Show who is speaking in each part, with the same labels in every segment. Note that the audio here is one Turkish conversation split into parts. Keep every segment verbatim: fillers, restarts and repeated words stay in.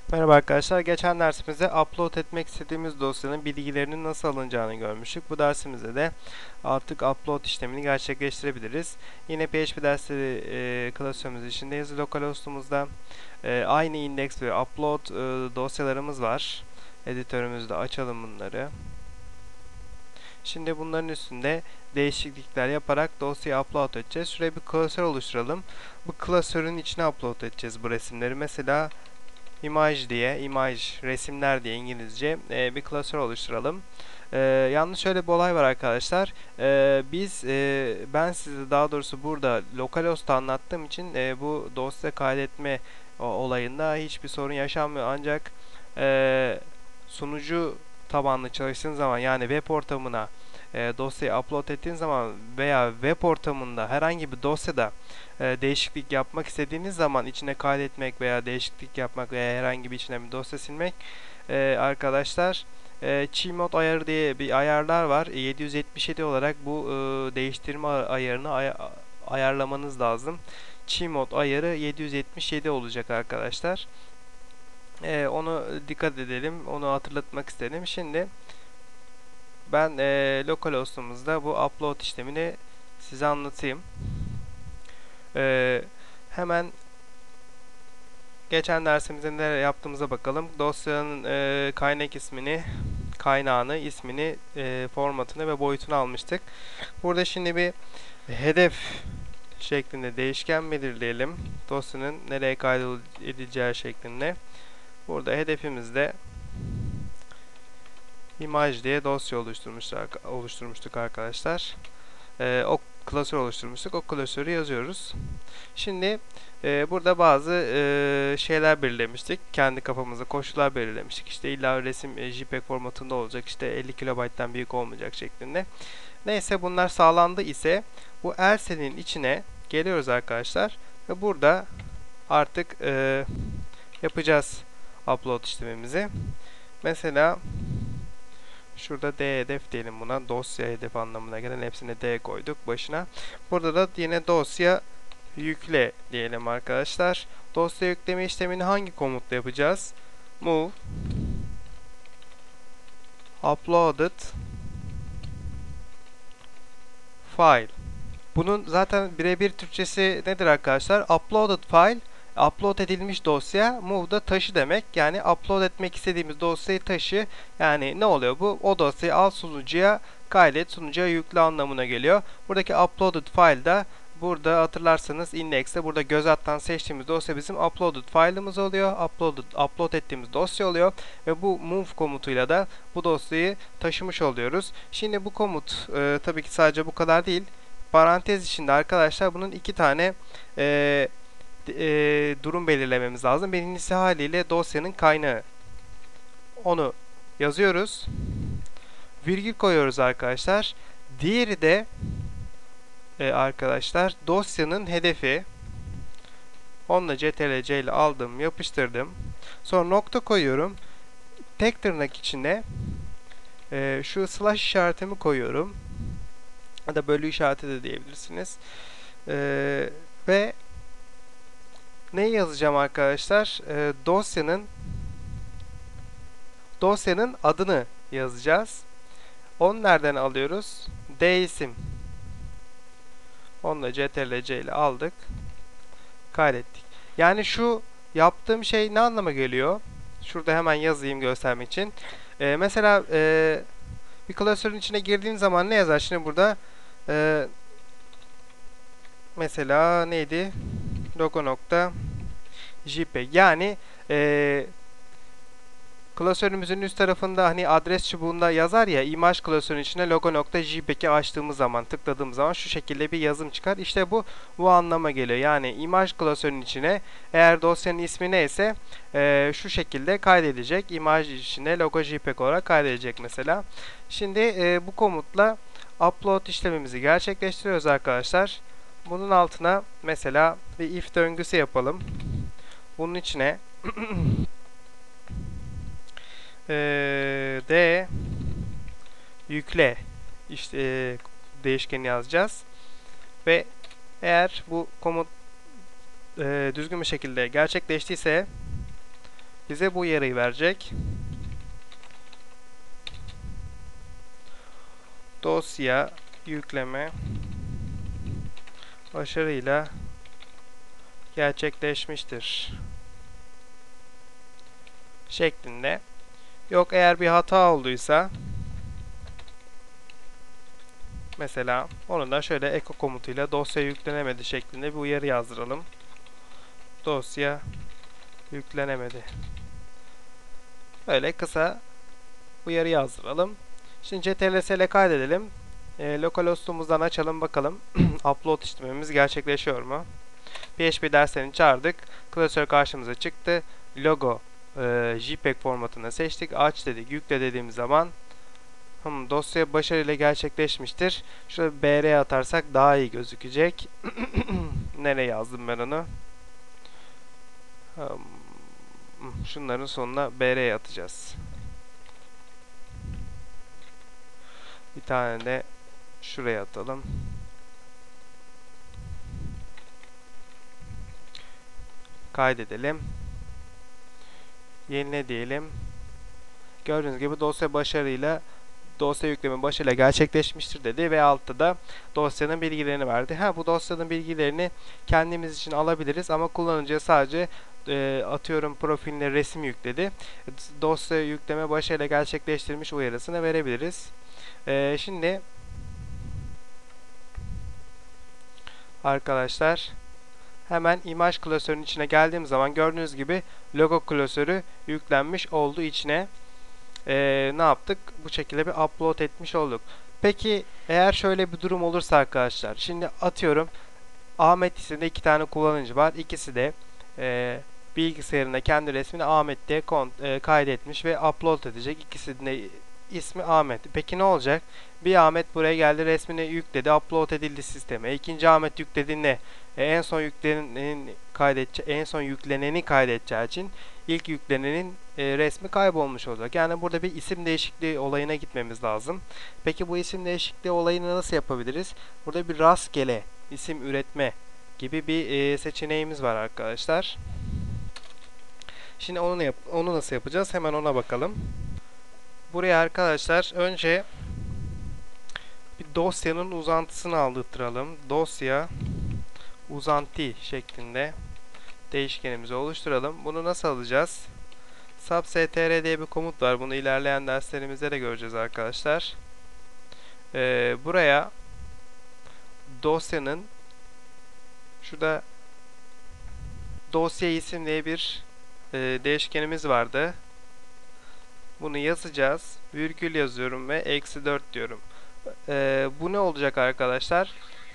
Speaker 1: Merhaba arkadaşlar. Geçen dersimizde upload etmek istediğimiz dosyanın bilgilerinin nasıl alınacağını görmüştük. Bu dersimizde de artık upload işlemini gerçekleştirebiliriz. Yine P H P dersleri e, klasörümüz içindeyiz. Localhost'umuzda e, aynı index ve upload e, dosyalarımız var. Editörümüzde açalım bunları. Şimdi bunların üstünde değişiklikler yaparak dosyayı upload edeceğiz. Şuraya bir klasör oluşturalım. Bu klasörün içine upload edeceğiz bu resimleri. Mesela image diye, image, resimler diye İngilizce e, bir klasör oluşturalım. E, yalnız şöyle bir olay var arkadaşlar. E, biz, e, ben size daha doğrusu burada localhost'ta anlattığım için e, bu dosya kaydetme o, olayında hiçbir sorun yaşanmıyor. Ancak e, sunucu tabanlı çalıştığın zaman yani web ortamına e, dosyayı upload ettiğin zaman veya web ortamında herhangi bir dosyada e, değişiklik yapmak istediğiniz zaman içine kaydetmek veya değişiklik yapmak veya herhangi bir içine bir dosya silmek e, arkadaşlar e, Chmod ayarı diye bir ayarlar var. E, yedi yüz yetmiş yedi olarak bu e, değiştirme ayarını ay ayarlamanız lazım. Chmod ayarı yedi yüz yetmiş yedi olacak arkadaşlar. E, onu dikkat edelim. Onu hatırlatmak istedim. Şimdi ben e, localhost'umuzda bu upload işlemini size anlatayım. E, hemen Geçen dersimizde neler yaptığımıza bakalım. Dosyanın e, kaynak ismini, kaynağını, ismini, e, formatını ve boyutunu almıştık. Burada şimdi bir hedef şeklinde değişken belirleyelim. Dosyanın nereye kaydedileceği şeklinde. Burada hedefimizde imaj diye dosya oluşturmuştuk, oluşturmuştuk arkadaşlar. E, o klasör oluşturmuştuk. O klasörü yazıyoruz. Şimdi e, burada bazı e, şeyler belirlemiştik. Kendi kafamızda koşullar belirlemiştik. İşte illa resim e, JPEG formatında olacak. İşte elli kilobayttan büyük olmayacak şeklinde. Neyse bunlar sağlandı ise bu else'nin içine geliyoruz arkadaşlar. Ve burada artık e, yapacağız upload işlemimizi. Mesela şurada D hedef diyelim buna. Dosya hedef anlamına gelen hepsine D koyduk başına. Burada da yine dosya yükle diyelim arkadaşlar. Dosya yükleme işlemini hangi komutla yapacağız? Move uploaded file. Bunun zaten birebir Türkçesi nedir arkadaşlar? Uploaded file, upload edilmiş dosya, move da taşı demek. Yani upload etmek istediğimiz dosyayı taşı. Yani ne oluyor bu? O dosyayı al sunucuya kaydet, sunucuya yükle anlamına geliyor. Buradaki uploaded file da burada hatırlarsanız index'te burada göz alttan seçtiğimiz dosya bizim uploaded file'ımız oluyor. Uploaded, upload ettiğimiz dosya oluyor ve bu move komutuyla da bu dosyayı taşımış oluyoruz. Şimdi bu komut e, tabii ki sadece bu kadar değil. Parantez içinde arkadaşlar bunun iki tane e, e, durum belirlememiz lazım. Birincisi haliyle dosyanın kaynağı. Onu yazıyoruz. Virgül koyuyoruz arkadaşlar. Diğeri de e, arkadaşlar dosyanın hedefi. Onunla Ctrl C ile aldım, yapıştırdım. Sonra nokta koyuyorum. Tek tırnak içine e, şu slash işaretimi koyuyorum. Ya da bölü işareti de diyebilirsiniz. E, ve ne yazacağım arkadaşlar? E, dosyanın dosyanın adını yazacağız. Onu nereden alıyoruz? D isim. Onu da Ctrl C ile aldık. Kaydettik. Yani şu yaptığım şey ne anlama geliyor? Şurada hemen yazayım göstermek için. Ee, mesela e, bir klasörün içine girdiğim zaman ne yazar? Şimdi burada e, mesela neydi? Logo nokta JPEG. Yani e, klasörümüzün üst tarafında hani adres çubuğunda yazar ya imaj klasörünün içine logo.jpg'i açtığımız zaman tıkladığımız zaman şu şekilde bir yazım çıkar. İşte bu bu anlama geliyor. Yani imaj klasörünün içine eğer dosyanın ismi neyse e, şu şekilde kaydedecek. İmaj içine logo.jpg olarak kaydedecek mesela. Şimdi e, bu komutla upload işlemimizi gerçekleştiriyoruz arkadaşlar. Bunun altına mesela bir if döngüsü yapalım. Bunun içine Ee, D yükle işte e, değişkeni yazacağız ve eğer bu komut e, düzgün bir şekilde gerçekleştiyse bize bu uyarıyı verecek. Dosya yükleme başarıyla gerçekleşmiştir şeklinde. Yok, eğer bir hata olduysa mesela onu da şöyle echo komutuyla dosya yüklenemedi şeklinde bir uyarı yazdıralım. Dosya yüklenemedi. Böyle kısa uyarı yazdıralım. Şimdi ctrls ile kaydedelim. E, localhost'umuzdan açalım bakalım. Upload işlemimiz gerçekleşiyor mu? P H P derslerini çağırdık. Klasör karşımıza çıktı. Logo e, JPEG formatını seçtik. Aç dedik. Yükle dediğimiz zaman hmm, dosya başarıyla gerçekleşmiştir. Şurada B R atarsak daha iyi gözükecek. Nereye yazdım ben onu? Hmm, şunların sonuna B R atacağız. Bir tane de şuraya atalım. Kaydedelim. Yenile diyelim. Gördüğünüz gibi dosya başarıyla dosya yükleme başarıyla gerçekleşmiştir dedi ve altta da dosyanın bilgilerini verdi. Ha, bu dosyanın bilgilerini kendimiz için alabiliriz ama kullanıcıya sadece e, atıyorum profiline resim yükledi. Dosya yükleme başarıyla gerçekleştirilmiş uyarısını verebiliriz. E, şimdi arkadaşlar hemen imaj klasörünün içine geldiğim zaman gördüğünüz gibi logo klasörü yüklenmiş oldu içine. Ee, ne yaptık? Bu şekilde bir upload etmiş olduk. Peki eğer şöyle bir durum olursa arkadaşlar. Şimdi atıyorum Ahmet isimde iki tane kullanıcı var. İkisi de e, bilgisayarında kendi resmini Ahmet diye e, kaydetmiş ve upload edecek. İkisinin de ismi Ahmet. Peki ne olacak? Bir Ahmet buraya geldi, resmini yükledi, upload edildi sisteme. İkinci Ahmet yüklediğinde e, en son yüklenenin kaydedeceği, en son yükleneni kaydedeceği için ilk yüklenenin e, resmi kaybolmuş olacak. Yani burada bir isim değişikliği olayına gitmemiz lazım. Peki bu isim değişikliği olayını nasıl yapabiliriz? Burada bir rastgele isim üretme gibi bir e, seçeneğimiz var arkadaşlar. Şimdi onu, yap onu nasıl yapacağız? Hemen ona bakalım. Buraya arkadaşlar önce bir dosyanın uzantısını aldırtıralım. Dosya uzantı şeklinde değişkenimizi oluşturalım. Bunu nasıl alacağız? Substr diye bir komut var. Bunu ilerleyen derslerimizde de göreceğiz arkadaşlar. Ee, buraya dosyanın şurada dosya isim diye bir e, değişkenimiz vardı. Bunu yazacağız. Virgül yazıyorum ve eksi dört diyorum. Ee, bu ne olacak arkadaşlar?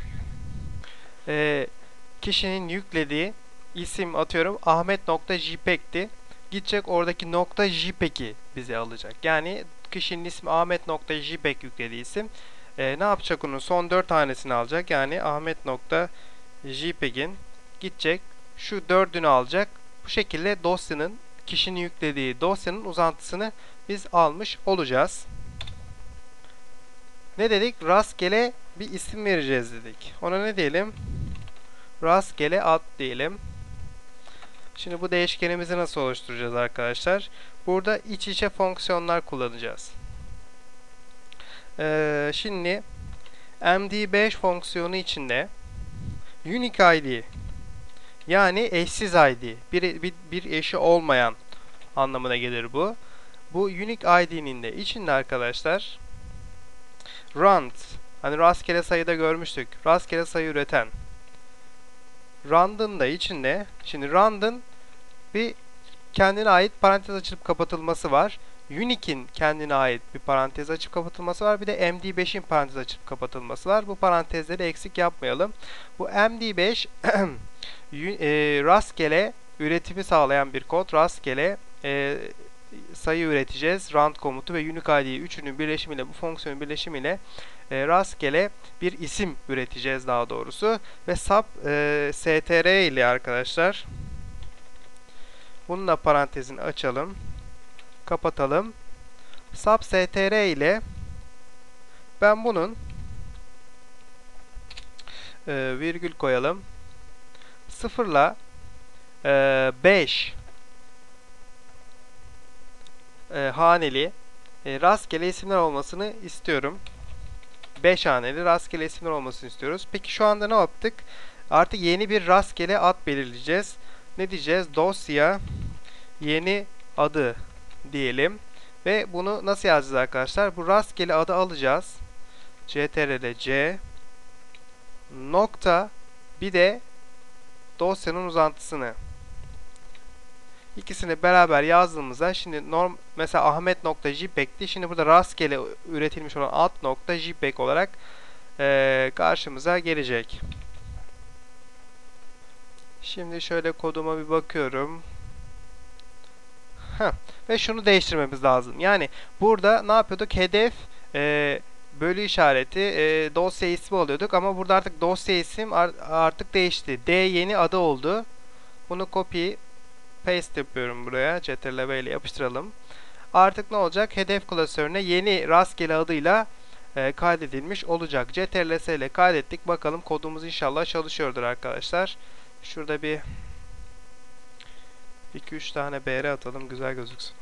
Speaker 1: Ee, kişinin yüklediği isim atıyorum ahmet.jpeg'ti. Gidecek oradaki nokta .jpeg'i bize alacak. Yani kişinin ismi ahmet.jpeg yüklediği isim. Ee, ne yapacak onun? Son dört tanesini alacak. Yani ahmet.jpeg'in gidecek. Şu dördünü alacak. Bu şekilde dosyanın kişinin yüklediği dosyanın uzantısını biz almış olacağız. Ne dedik? Rastgele bir isim vereceğiz dedik. Ona ne diyelim? Rastgele ad diyelim. Şimdi bu değişkenimizi nasıl oluşturacağız arkadaşlar? Burada iç içe fonksiyonlar kullanacağız. Ee, şimdi M D beş fonksiyonu içinde unique I D yani eşsiz I D bir, bir, bir eşi olmayan anlamına gelir bu. Bu unique I D'nin de içinde arkadaşlar rand, hani rastgele sayıda görmüştük. Rastgele sayı üreten. Rand'ın da içinde, şimdi rand'ın bir kendine ait parantez açılıp kapatılması var. Unique'in kendine ait bir parantez açıp kapatılması var. Bir de M D beşin parantez açıp kapatılması var. Bu parantezleri eksik yapmayalım. Bu M D beş rastgele üretimi sağlayan bir kod. Rastgele e, sayı üreteceğiz. Rand komutu ve unique I D üçünün birleşimiyle, bu fonksiyonun birleşimiyle e, rastgele bir isim üreteceğiz daha doğrusu. Ve sub e, str ile arkadaşlar bunun da parantezini açalım. Kapatalım. Sub str ile ben bunun e, virgül koyalım. sıfır ile beş e, haneli e, rastgele isimler olmasını istiyorum. beş haneli rastgele isimler olmasını istiyoruz. Peki şu anda ne yaptık? Artık yeni bir rastgele ad belirleyeceğiz. Ne diyeceğiz? Dosya yeni adı diyelim. Ve bunu nasıl yazacağız arkadaşlar? Bu rastgele adı alacağız. ctrl C nokta bir de dosyanın uzantısını. İkisini beraber yazdığımızda şimdi norm mesela ahmet.jpeg'ti. Şimdi burada rastgele üretilmiş olan ad.jpeg olarak e, karşımıza gelecek. Şimdi şöyle koduma bir bakıyorum. Heh. Ve şunu değiştirmemiz lazım. Yani burada ne yapıyorduk? Hedef e, bölü işareti e, dosya ismi oluyorduk ama burada artık dosya isim artık değişti. D yeni adı oldu. Bunu copy paste yapıyorum buraya. ctrl V ile yapıştıralım. Artık ne olacak? Hedef klasörüne yeni rastgele adıyla e, kaydedilmiş olacak. ctrl S ile kaydettik. Bakalım kodumuz inşallah çalışıyordur arkadaşlar. Şurada bir iki üç tane B R atalım. Güzel gözüksün.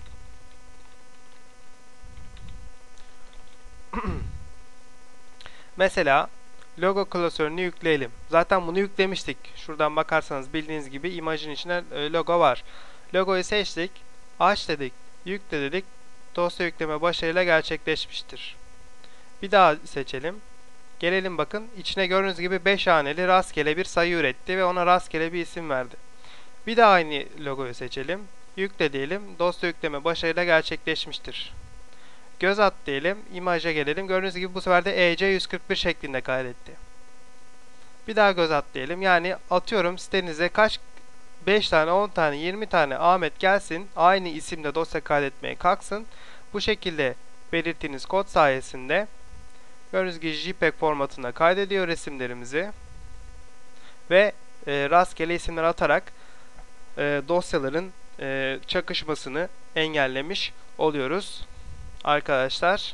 Speaker 1: Mesela logo klasörünü yükleyelim. Zaten bunu yüklemiştik. Şuradan bakarsanız bildiğiniz gibi imajın içinde logo var. Logoyu seçtik. Aç dedik. Yükle dedik. Dosya yükleme başarıyla gerçekleşmiştir. Bir daha seçelim. Gelelim bakın. İçine gördüğünüz gibi beş haneli rastgele bir sayı üretti ve ona rastgele bir isim verdi. Bir daha aynı logoyu seçelim. Yükle diyelim. Dosya yükleme başarıyla gerçekleşmiştir. Göz at diyelim. İmaja gelelim. Gördüğünüz gibi bu sefer de E C yüz kırk bir şeklinde kaydetti. Bir daha göz at diyelim. Yani atıyorum sitenize kaç beş tane, on tane, yirmi tane Ahmet gelsin. Aynı isimle dosya kaydetmeye kalksın. Bu şekilde belirttiğiniz kod sayesinde gördüğünüz gibi JPEG formatında kaydediyor resimlerimizi. Ve e, rastgele isimler atarak e, dosyaların e, çakışmasını engellemiş oluyoruz arkadaşlar.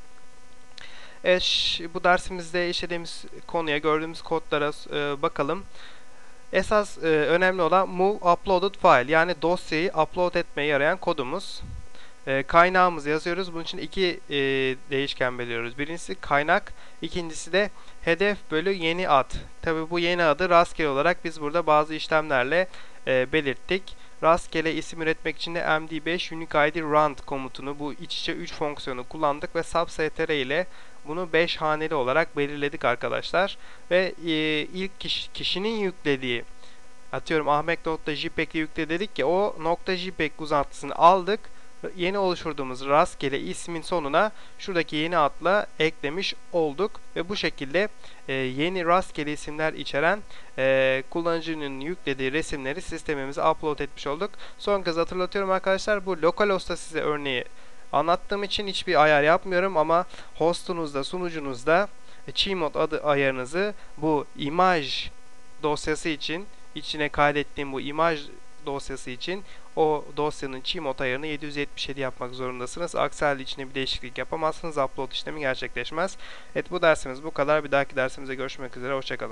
Speaker 1: Evet, bu dersimizde işlediğimiz konuya, gördüğümüz kodlara e, bakalım. Esas e, önemli olan move uploaded file, yani dosyayı upload etmeye yarayan kodumuz. E, kaynağımızı yazıyoruz. Bunun için iki e, değişken belirliyoruz. Birincisi kaynak, ikincisi de hedef bölü yeni ad. Tabi bu yeni adı rastgele olarak biz burada bazı işlemlerle e, belirttik. Rastgele isim üretmek için de M D beş unique I D round komutunu, bu iç içe üç fonksiyonu kullandık ve substr ile bunu beş haneli olarak belirledik arkadaşlar. Ve e, ilk kişi, kişinin yüklediği, atıyorum ahmet.jpeg'i yükle dedik ya, o .jpeg uzantısını aldık. Yeni oluşturduğumuz rastgele ismin sonuna şuradaki yeni adla eklemiş olduk ve bu şekilde e, yeni rastgele isimler içeren e, kullanıcının yüklediği resimleri sistemimize upload etmiş olduk. Son kez hatırlatıyorum arkadaşlar, bu localhost'ta size örneği anlattığım için hiçbir ayar yapmıyorum ama hostunuzda, sunucunuzda Chmod adı ayarınızı bu imaj dosyası için, içine kaydettiğim bu imaj dosyası için o dosyanın Chmod ayarını yedi yüz yetmiş yedi yapmak zorundasınız. Aksi halde içine bir değişiklik yapamazsınız. Upload işlemi gerçekleşmez. Evet, bu dersimiz bu kadar. Bir dahaki dersimizde görüşmek üzere. Hoşçakalın.